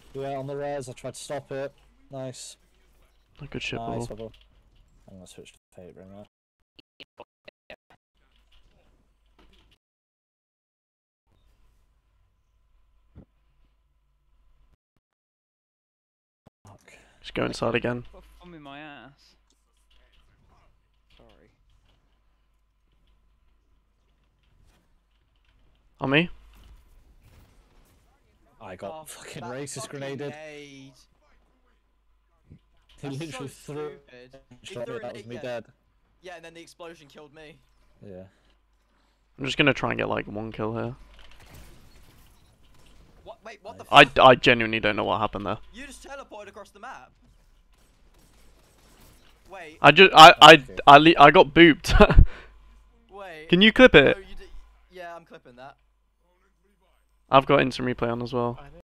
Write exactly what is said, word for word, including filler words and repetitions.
Yeah, on the res, I tried to stop it. Nice. A good shit, Nice, bubble. bubble. I'm gonna switch to Faber now. Fuck. Just go inside again. Got a thumb in my ass. Sorry. On me? I got Oh, fucking that racist fucking grenaded. nade. He That's literally so threw stupid. He shot threw it, an that was eight- me yeah. dead. Yeah, and then the explosion killed me. Yeah. I'm just gonna try and get like one kill here. What? Wait, what the I, fuck? I genuinely don't know what happened there. You just teleported across the map. Wait. I just I I Okay. I, le I got booped. Wait. Can you clip No, it? you di- yeah, I'm clipping that. I've got instant replay on as well.